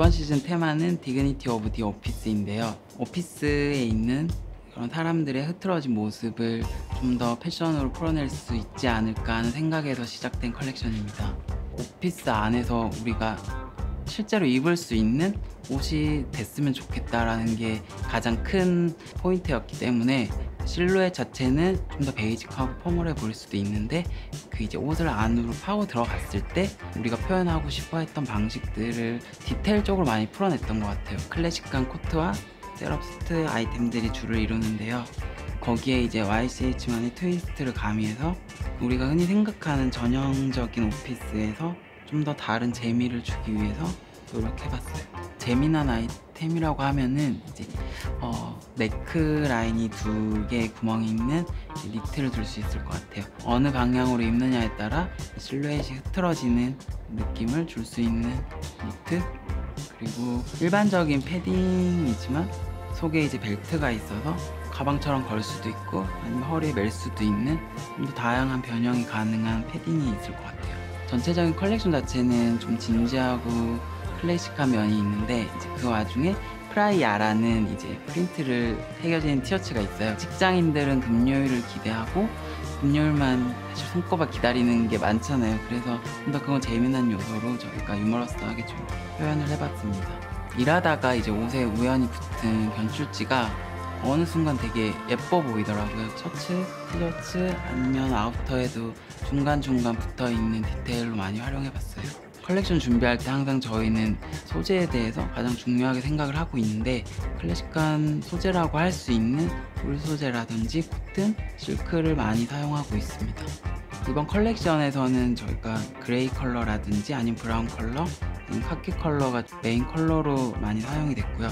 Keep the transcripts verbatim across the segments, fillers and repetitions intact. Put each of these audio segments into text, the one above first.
이번 시즌 테마는 디그니티 오브 디 오피스인데요. 오피스에 있는 그런 사람들의 흐트러진 모습을 좀 더 패션으로 풀어낼 수 있지 않을까 하는 생각에서 시작된 컬렉션입니다. 오피스 안에서 우리가 실제로 입을 수 있는 옷이 됐으면 좋겠다라는 게 가장 큰 포인트였기 때문에 실루엣 자체는 좀 더 베이직하고 포멀해 보일 수도 있는데 그 이제 옷을 안으로 파고 들어갔을 때 우리가 표현하고 싶어 했던 방식들을 디테일적으로 많이 풀어냈던 것 같아요. 클래식한 코트와 셋업스트 아이템들이 주를 이루는데요. 거기에 이제 와이씨에이치만의 트위스트를 가미해서 우리가 흔히 생각하는 전형적인 오피스에서 좀 더 다른 재미를 주기 위해서 노력해봤어요. 재미난 아이템이라고 하면은 이제 어, 네크 라인이 두 개의 구멍이 있는 니트를 둘 수 있을 것 같아요. 어느 방향으로 입느냐에 따라 실루엣이 흐트러지는 느낌을 줄 수 있는 니트, 그리고 일반적인 패딩이지만 속에 이제 벨트가 있어서 가방처럼 걸 수도 있고 아니면 허리에 멜 수도 있는 좀 더 다양한 변형이 가능한 패딩이 있을 것 같아요. 전체적인 컬렉션 자체는 좀 진지하고 클래식한 면이 있는데 이제 그 와중에 프라이아라는 이제 프린트를 새겨진 티셔츠가 있어요. 직장인들은 금요일을 기대하고 금요일만 사실 손꼽아 기다리는 게 많잖아요. 그래서 좀 더 그건 재미난 요소로 저희가 유머러스하게 좀 표현을 해봤습니다. 일하다가 이제 옷에 우연히 붙은 견출지가 어느 순간 되게 예뻐 보이더라고요. 셔츠, 티셔츠 아니면 아우터에도 중간중간 붙어있는 디테일로 많이 활용해봤어요. 컬렉션 준비할 때 항상 저희는 소재에 대해서 가장 중요하게 생각을 하고 있는데 클래식한 소재라고 할 수 있는 울 소재라든지 코튼, 실크를 많이 사용하고 있습니다. 이번 컬렉션에서는 저희가 그레이 컬러라든지 아니면 브라운 컬러, 아니면 카키 컬러가 메인 컬러로 많이 사용이 됐고요.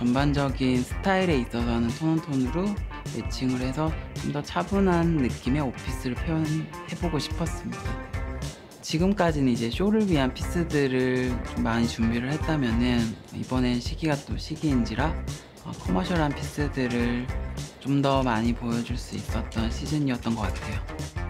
전반적인 스타일에 있어서는 톤온톤으로 매칭을 해서 좀 더 차분한 느낌의 오피스를 표현해보고 싶었습니다. 지금까지는 이제 쇼를 위한 피스들을 좀 많이 준비를 했다면은 이번엔 시기가 또 시기인지라 어, 커머셜한 피스들을 좀 더 많이 보여줄 수 있었던 시즌이었던 것 같아요.